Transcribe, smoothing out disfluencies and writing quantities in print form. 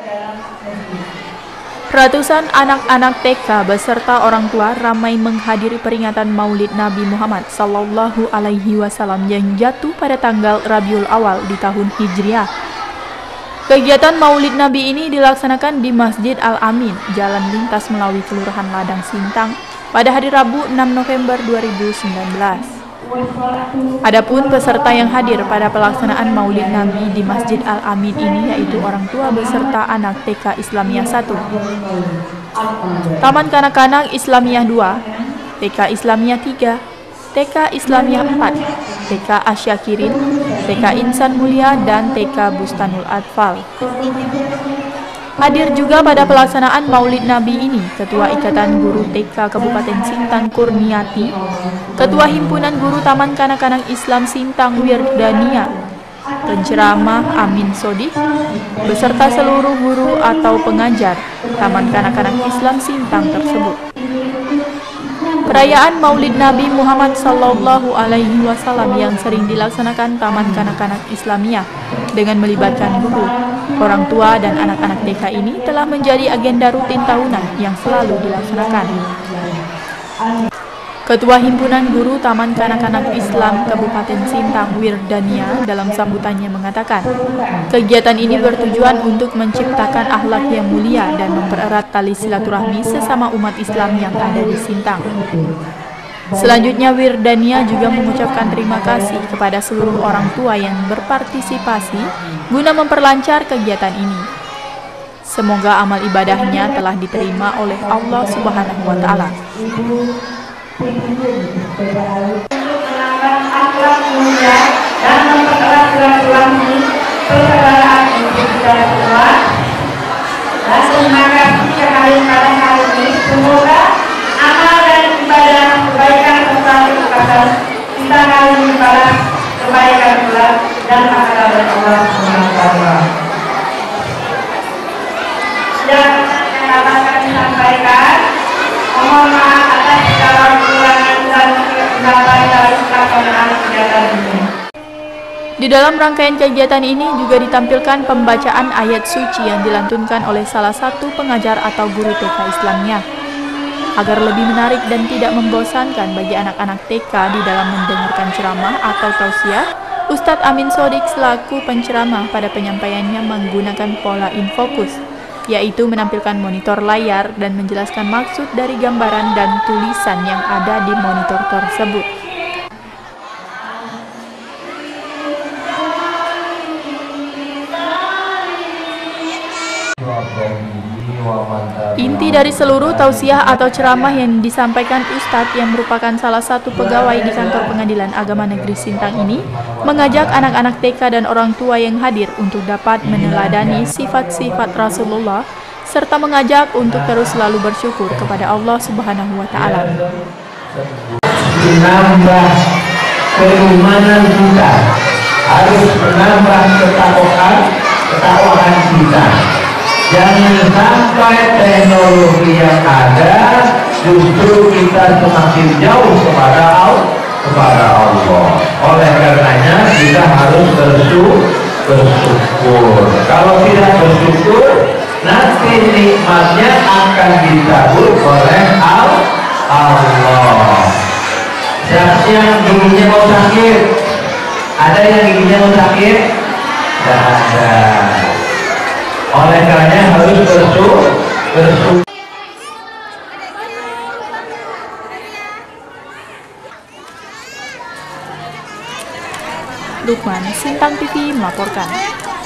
Ratusan anak-anak TK beserta orang tua ramai menghadiri peringatan Maulid Nabi Muhammad Sallallahu Alaihi Wasallam yang jatuh pada tanggal Rabiul Awal di tahun Hijriah. Kegiatan Maulid Nabi ini dilaksanakan di Masjid Al-Amin, Jalan Lintas Melawi, Kelurahan Ladang Sintang, pada hari Rabu 6 November 2019. Adapun peserta yang hadir pada pelaksanaan Maulid Nabi di Masjid Al-Amin ini yaitu orang tua beserta anak TK Islamiyah 1, Taman Kanak-Kanak Islamiyah 2, TK Islamiyah 3, TK Islamiyah 4, TK Asyakirin, TK Insan Mulia, dan TK Bustanul Atfal. Hadir juga pada pelaksanaan Maulid Nabi ini Ketua Ikatan Guru TK Kabupaten Sintang Kurniati, Ketua Himpunan Guru Taman Kanak-Kanak Islam Sintang Wirdania, penceramah Amin Sodik, beserta seluruh guru atau pengajar Taman Kanak-Kanak Islam Sintang tersebut. Perayaan Maulid Nabi Muhammad Sallallahu Alaihi Wasallam yang sering dilaksanakan Taman Kanak-Kanak Islamiyah dengan melibatkan guru, orang tua, dan anak-anak TK ini telah menjadi agenda rutin tahunan yang selalu dilaksanakan. Ketua Himpunan Guru Taman Kanak-Kanak Islam Kabupaten Sintang Wirdania dalam sambutannya mengatakan, kegiatan ini bertujuan untuk menciptakan akhlak yang mulia dan mempererat tali silaturahmi sesama umat Islam yang ada di Sintang. Selanjutnya Wirdania juga mengucapkan terima kasih kepada seluruh orang tua yang berpartisipasi guna memperlancar kegiatan ini. Semoga amal ibadahnya telah diterima oleh Allah Subhanahu wa Ta'ala. Menambah akhlak mulia dan mempererat silaturahmi persaudaraan untuk kita semua. Dan semangat sekali pada hari ini, semoga amal dan ibadah kebaikan serta keberkatan kita kali ini pada kebaikan pula dan pahala dari Allah Subhanahu wa Ta'ala. Yang dapat kami sampaikan, mohon maaf atas segala kekurangan dan kesalahan dalam pelaksanaan kegiatan ini. Di dalam rangkaian kegiatan ini juga ditampilkan pembacaan ayat suci yang dilantunkan oleh salah satu pengajar atau guru TK Islamiyah. Agar lebih menarik dan tidak membosankan bagi anak-anak TK di dalam mendengarkan ceramah atau tausiah, Ustadz Amin Sodik selaku penceramah pada penyampaiannya menggunakan pola infokus, yaitu menampilkan monitor layar dan menjelaskan maksud dari gambaran dan tulisan yang ada di monitor tersebut. Inti dari seluruh tausiah atau ceramah yang disampaikan Ustadz yang merupakan salah satu pegawai di kantor Pengadilan Agama Negeri Sintang ini mengajak anak-anak TK dan orang tua yang hadir untuk dapat meneladani sifat-sifat Rasulullah serta mengajak untuk terus selalu bersyukur kepada Allah Subhanahu wa Ta'ala. Menambah keimanan kita, harus menambah ketakwaan kita. Jangan sampai teknologi yang ada justru kita semakin jauh kepada Allah. Oleh karenanya kita harus bersyukur. Kalau tidak bersyukur, nanti nikmatnya akan dicabut oleh Allah. Siapa yang giginya mau sakit? Ada yang giginya mau sakit? Tidak ada. Oleh karenanya harus bersyukur. Lukman, Sintang TV melaporkan.